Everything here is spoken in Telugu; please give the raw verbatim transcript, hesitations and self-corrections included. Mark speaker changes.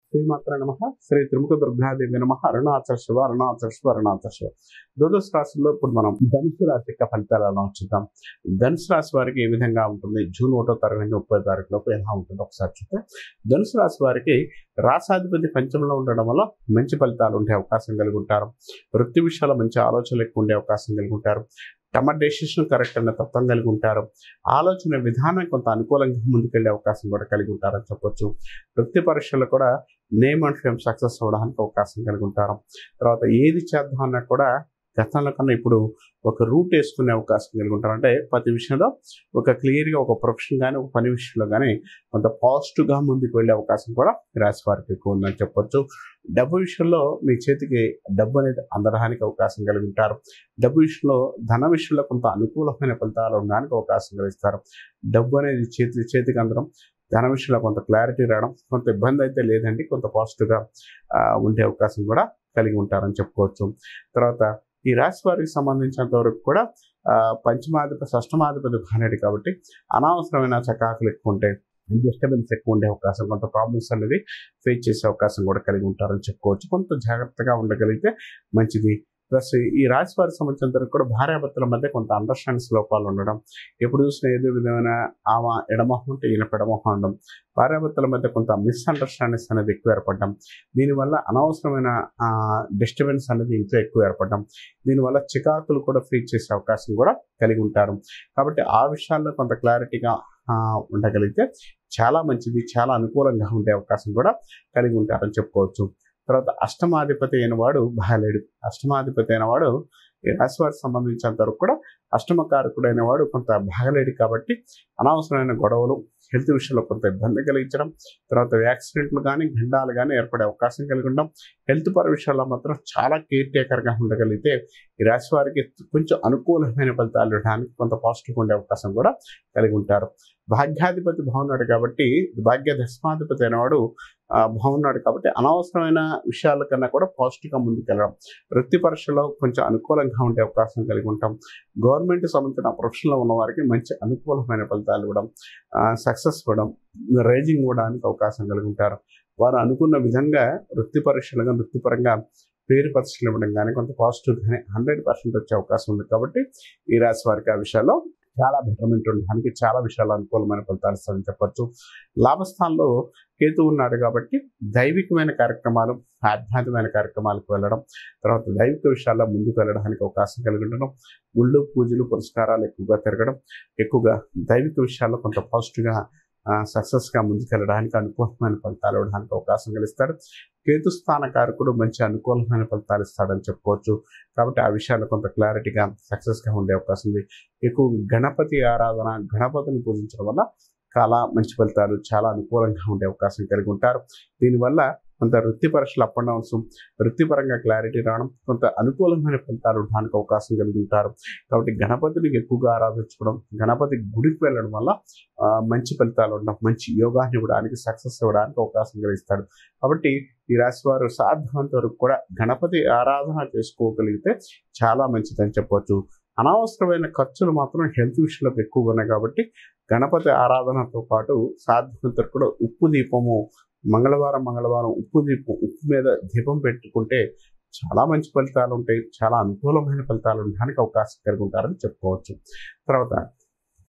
Speaker 1: శ్రీమాత్ర నమః. శ్రీ త్రిముఖ దుర్గాదేవి నమః. అరుణాచల శివ అరుణాచల శివ అరుణాచల శివ. ద్వాదశ రాశుల్లో ఇప్పుడు మనం ధనుసు రాశి యొక్క ఫలితాలను చూద్దాం. ధనుసు రాశి వారికి ఏ విధంగా ఉంటుంది, జూన్ ఒకటో తారీఖు నుంచి ముప్పై తారీఖు లోపు ఎలా ఉంటుంది ఒకసారి చూద్దాం. ధనుసు రాశి వారికి రాసాధిపతి పంచంలో ఉండడం వల్ల మంచి ఫలితాలు ఉండే అవకాశం కలిగి ఉంటారు. వృత్తి విషయాల్లో మంచి ఆలోచనలు ఎక్కువ ఉండే అవకాశం కలిగి ఉంటారు. తమ డెసిషన్ కరెక్ట్ అన్న తత్వం కలిగి ఉంటారు. ఆలోచన విధానం కొంత అనుకూలంగా ముందుకెళ్లే అవకాశం కూడా కలిగి ఉంటారని చెప్పొచ్చు. వృత్తి పరీక్షల్లో కూడా నేమ్ అండ్ ఫేమ్ సక్సెస్ అవ్వడానికి అవకాశం కలిగి ఉంటారు. తర్వాత ఏది చేద్దామన్నా కూడా గతంలో కన్నా ఇప్పుడు ఒక రూట్ వేసుకునే అవకాశం కలిగి ఉంటారు. అంటే ప్రతి విషయంలో ఒక క్లియర్గా ఒక ప్రొఫెషన్ కానీ ఒక పని విషయంలో కానీ కొంత పాజిటివ్గా ముందుకు వెళ్ళే అవకాశం కూడా రాశి వారికి ఎక్కువ ఉందని చెప్పొచ్చు. డబ్బు విషయంలో మీ చేతికి డబ్బు అనేది అందడానికి అవకాశం కలిగి ఉంటారు. డబ్బు విషయంలో ధన విషయంలో కొంత అనుకూలమైన ఫలితాలు ఉండడానికి అవకాశం కలిగిస్తారు. డబ్బు అనేది చేతి చేతికి అందడం, ధన విషయంలో కొంత క్లారిటీ రావడం, కొంత ఇబ్బంది అయితే లేదండి, కొంత పాజిటివ్గా ఉండే అవకాశం కూడా కలిగి ఉంటారని చెప్పుకోవచ్చు. తర్వాత ఈ రాశి వారికి సంబంధించినంత వరకు కూడా పంచమాధిపతి షష్టమాధిపతి భార్యడు కాబట్టి అనవసరమైన చకాకులు ఎక్కువ ఉంటాయి, డిస్టర్బెన్స్ ఎక్కువ ఉండే అవకాశం, కొంత ప్రాబ్లమ్స్ అనేది ఫేస్ చేసే అవకాశం కూడా కలిగి ఉంటారని చెప్పుకోవచ్చు. కొంత జాగ్రత్తగా ఉండగలిగితే మంచిది. ప్లస్ ఈ రాశి వారికి సంబంధించినంత వరకు కూడా భార్యాభర్తల మధ్య కొంత అండర్స్టాండింగ్స్ లోపాలు ఉండడం, ఎప్పుడు చూసినా ఏదో విధమైన ఆమె ఎడమొహం ఉంటే ఈయన పెడమొహం ఉండడం, భార్యాభర్తల మధ్య కొంత మిస్అండర్స్టాండింగ్స్ అనేది ఎక్కువ ఏర్పడడం, దీనివల్ల అనవసరమైన డిస్టర్బెన్స్ అనేది ఇంట్లో ఎక్కువ ఏర్పడడం, దీనివల్ల చికాకులు కూడా ఫేస్ చేసే అవకాశం కూడా కలిగి ఉంటారు. కాబట్టి ఆ విషయాల్లో కొంత క్లారిటీగా ఉండగలిగితే చాలా మంచిది, చాలా అనుకూలంగా ఉండే అవకాశం కూడా కలిగి ఉంటారని చెప్పుకోవచ్చు. తర్వాత అష్టమాధిపతి అయిన వాడు బాలేడు. అష్టమాధిపతి అయిన వాడు ఈ రాశి వారికి సంబంధించినంత వరకు కూడా అష్టమకారకుడైన వాడు కొంత బాగలేడు కాబట్టి అనవసరమైన గొడవలు, హెల్త్ విషయంలో కొంత ఇబ్బంది కలిగించడం, తర్వాత యాక్సిడెంట్లు కానీ గండాలు కానీ ఏర్పడే అవకాశం కలిగి ఉండడం, హెల్త్ పర విషయాల్లో మాత్రం చాలా కేర్ టేకర్గా ఉండగలిగితే ఈ రాశి వారికి కొంచెం అనుకూలమైన ఫలితాలు ఇవ్వడానికి కొంత పాజిటివ్గా ఉండే అవకాశం కూడా కలిగి ఉంటారు. భాగ్యాధిపతి బాగున్నాడు కాబట్టి, భాగ్య దశమాధిపతి అయినవాడు బాగున్నాడు కాబట్టి అనవసరమైన విషయాల కన్నా కూడా పాజిటివ్గా ముందుకెళ్ళడం, వృత్తి పరీక్షలో కొంచెం అనుకూలంగా ఉండే అవకాశం కలిగి ఉంటాం. గవర్నమెంట్ సంబంధించిన ప్రొఫెషన్లో ఉన్న వారికి మంచి అనుకూలమైన ఫలితాలు ఇవ్వడం, సక్సెస్ ఇవ్వడం, రైజింగ్ ఇవ్వడానికి అవకాశం కలిగి ఉంటారు. వారు అనుకున్న విధంగా వృత్తి పరీక్షలుగా వృత్తిపరంగా పేరు పరీక్షలు ఇవ్వడం కానీ కొంత పాజిటివ్గానే హండ్రెడ్ పర్సెంట్ వచ్చే అవకాశం ఉంది. కాబట్టి ఈ రాశి వారికి ఆ విషయాల్లో చాలా బెటర్మెంట్ ఉండడానికి చాలా విషయాలు అనుకూలమైన ఫలితాలు ఇస్తారని చెప్పొచ్చు. లాభస్థానంలో కేతు ఉన్నాడు కాబట్టి దైవికమైన కార్యక్రమాలు, ఆధ్యాత్మికమైన కార్యక్రమాలకు వెళ్ళడం, తర్వాత దైవిక విషయాల్లో ముందుకు వెళ్ళడానికి అవకాశం కలిగి ఉండడం, గుళ్ళు పూజలు పురస్కారాలు ఎక్కువగా తిరగడం, ఎక్కువగా దైవిక విషయాల్లో కొంత పాజిటివ్గా సక్సెస్గా ముందుకెళ్ళడానికి అనుకూలమైన ఫలితాలు ఇవ్వడానికి అవకాశం కలిగిస్తాడు. కేతు స్థానకారకుడు మంచి అనుకూలమైన ఫలితాలు ఇస్తాడని చెప్పుకోవచ్చు. కాబట్టి ఆ విషయాల్లో కొంత క్లారిటీగా సక్సెస్గా ఉండే అవకాశం ఉంది. ఎక్కువ గణపతి ఆరాధన, గణపతిని పూజించడం వల్ల చాలా మంచి ఫలితాలు, చాలా అనుకూలంగా ఉండే అవకాశం కలిగి ఉంటారు. దీనివల్ల కొంత వృత్తి పరీక్షలు అప్ అండ్ డౌన్స్, వృత్తిపరంగా క్లారిటీ రావడం, కొంత అనుకూలమైన ఫలితాలు ఉండడానికి అవకాశం కలిగి ఉంటారు. కాబట్టి గణపతిని ఎక్కువగా ఆరాధించుకోవడం, గణపతి గుడికి వెళ్ళడం వల్ల మంచి ఫలితాలు ఉండడం, మంచి యోగాన్ని ఇవ్వడానికి, సక్సెస్ ఇవ్వడానికి అవకాశం కలిగిస్తాడు. కాబట్టి ఈ రాశి వారు సాధ్యమంత వరకు కూడా గణపతి ఆరాధన చేసుకోగలిగితే చాలా మంచిదని చెప్పవచ్చు. అనవసరమైన ఖర్చులు మాత్రం హెల్త్ విషయంలో ఎక్కువగా ఉన్నాయి కాబట్టి గణపతి ఆరాధనతో పాటు సాధ్యమంత వరకు కూడా ఉప్పు దీపము మంగళవారం మంగళవారం ఉప్పు దీపం ఉప్పు మీద దీపం పెట్టుకుంటే చాలా మంచి ఫలితాలు ఉంటాయి, చాలా అనుకూలమైన ఫలితాలు ఉండడానికి అవకాశం కలిగి ఉంటారని చెప్పుకోవచ్చు. తర్వాత